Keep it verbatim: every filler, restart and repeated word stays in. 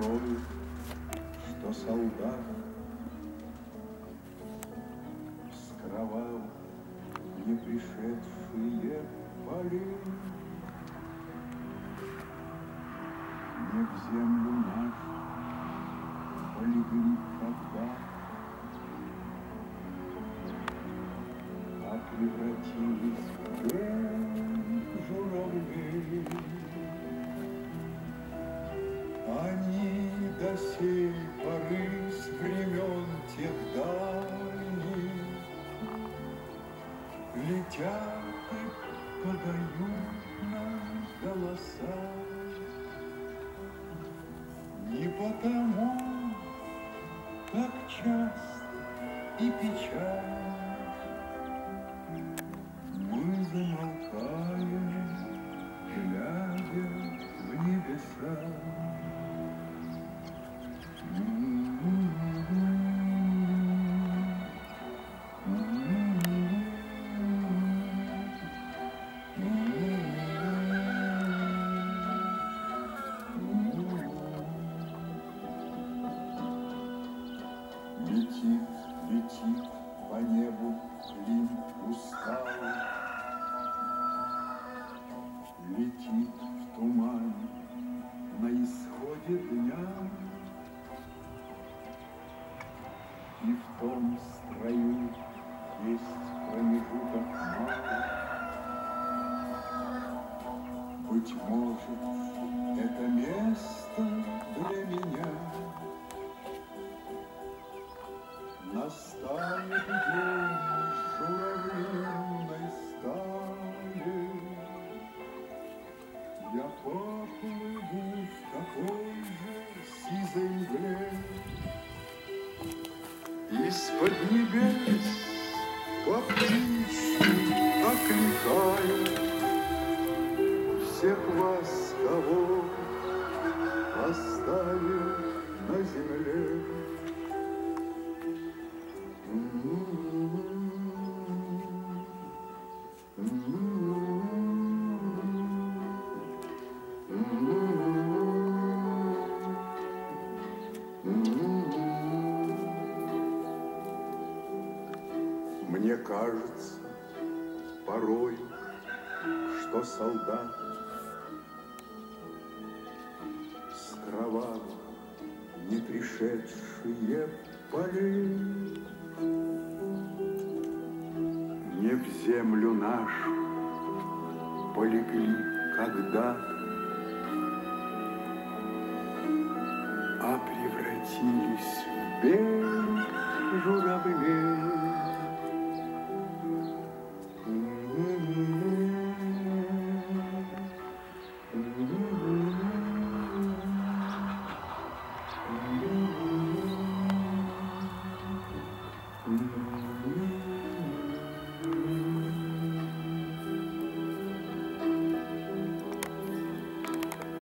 порою, что солдат с кровавых не пришедшие полей не в землю нашу полегли когда, а превратились в белых журавлей. Они до сей поры с времен тех дальних летят и подают нам голоса. Не потому, как часто и печально мы замолкаем, глядя в небеса. Летит, летит по небу клин усталый, летит в тумане на исходе дня, и в том строю есть промежуток малый. Быть может, это место для меня. Настанет день журавлиной стали, я поплыву в такой же сизой мгле. Из-под небес по птичьи окликаю всех вас, кого оставил на земле. Мне кажется порою, что солдат с кровавых не пришедшие полей не в землю нашу полегли когда-то, а превратились в белых журавлей.